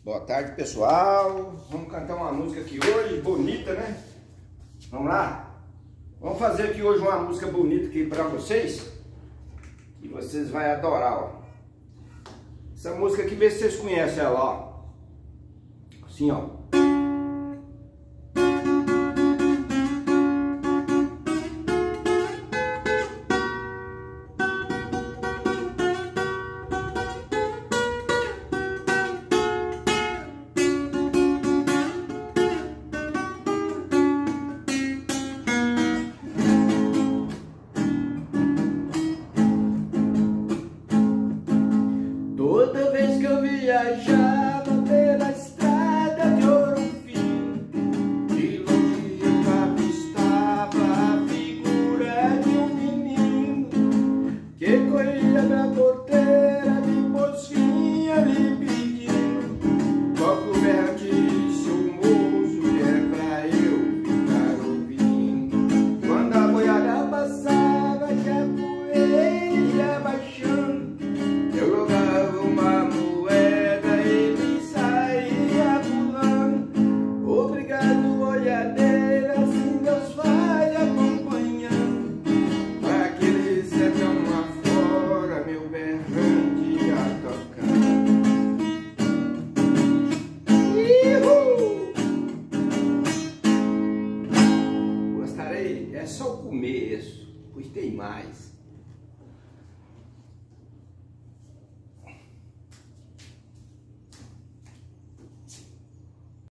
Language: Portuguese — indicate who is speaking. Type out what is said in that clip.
Speaker 1: Boa tarde, pessoal. Vamos cantar uma música aqui hoje, bonita, né? Vamos lá? Vamos fazer aqui hoje uma música bonita aqui pra vocês. E vocês vão adorar, ó. Essa música aqui, vê se vocês conhecem ela, ó. Assim, ó.
Speaker 2: Toda vez que eu viajava pela estrada de Ouro Fino, de longe eu avistava a figura de um menino que corria pra porteira, depois vinha me pedindo qual convertisse o moço que é pra eu ficar ouvindo. Quando a boiada passava, que a poeira ia baixando, eu jogava uma moeda, ele saía pulando. Obrigado, boiadeira, assim Deus vai acompanhando. Pra aquele sertão afora, meu berrante a tocar.
Speaker 1: Gostarei? É só o começo, pois tem mais.